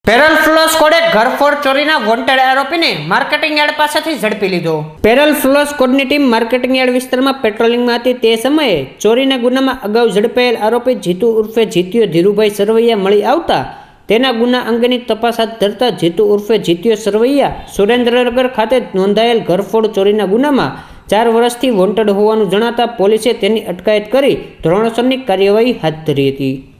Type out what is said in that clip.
Parole flow સ્કોડે ઘરફોડ ચોરીના wanted આરોપીને marketing yard પાસેથી ઝડપી લીધો। પેરલ ફ્લો સ્કોડની ટીમ માર્કેટિંગ યાર્ડ વિસ્તારમાં પેટ્રોલિંગમાં હતી તે સમયે ચોરીના ગુનામાં અગાઉ ઝડપાયેલ આરોપી જીતુ ઉર્ફે જીત્યો ધીરુભાઈ સરવૈયા મળી આવતા તેના ગુના અંગેની તપાસ હાથ ધરતા જીતુ ઉર્ફે જીત્યો સરવૈયા સુરેન્દ્રનગર ખાતે નોંધાયેલ ઘરફોડ ચોરીના ગુનામાં 4 વર્ષથી વોન્ટેડ હોવાનું જણાતા પોલીસે તેની અટકાયત કરી ધોરણસરની કાર્યવાહી હાથ ધરી હતી।